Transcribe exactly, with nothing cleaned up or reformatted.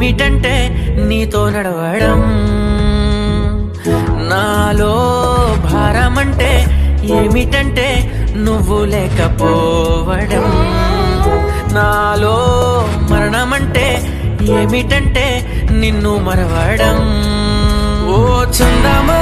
ఏమిటంటే నీతో నడవడం, నాలో భారమంటే ఏమిటంటే నువ్వు లేకపోవడం, నాలో మరణమంటే ఏమిటంటే నిన్ను మరవడం. ఓ చందమా